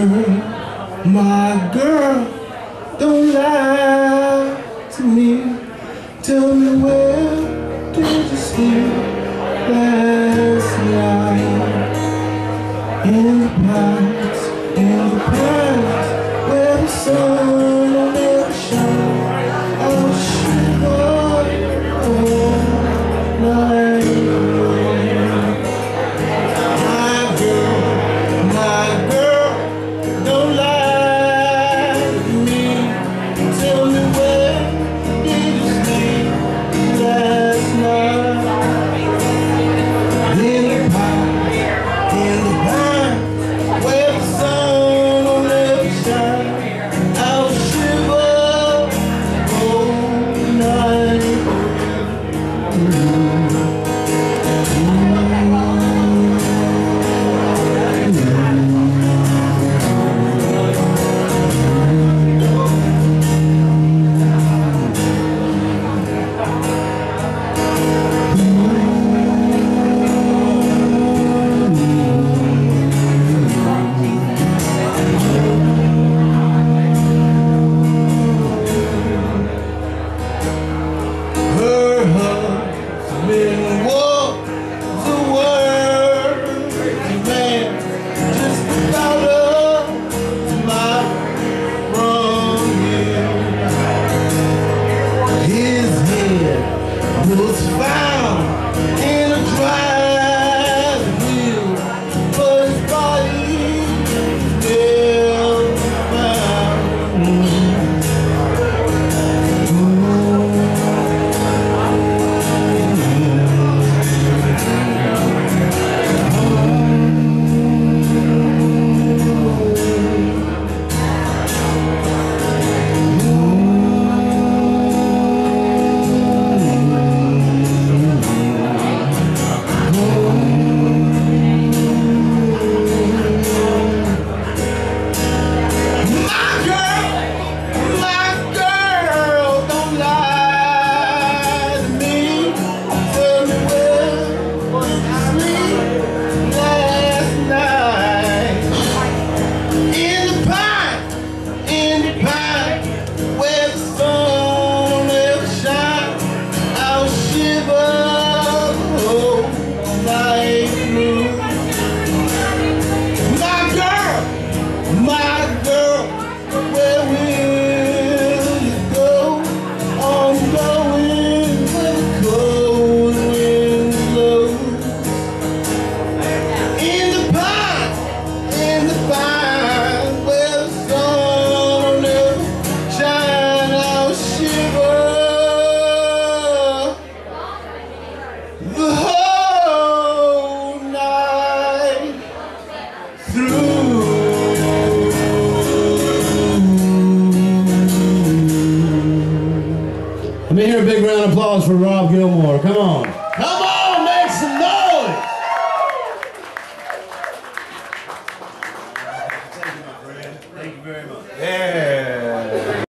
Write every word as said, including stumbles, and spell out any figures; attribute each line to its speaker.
Speaker 1: girl, my girl, don't lie to me. Tell me where did you sleep last night? In the pines, in the pines, where the sun will never shine. I'll shiver all night. My girl, my girl, don't lie to me. Tell me where did you sleep last night? In the pines, in the pines, where the sun will never shine. I'll shiver all night. Her husband was the working man, just about up to my front hill. His head was found in a dry hill, but his body was never found. My girl, where will you go? I'm going where the cold wind blows. In the pines, in the pines, where the sun will never shine, I'll shiver the whole night through. Let me hear a big round of applause for Rob Gilmore. Come on. Come on!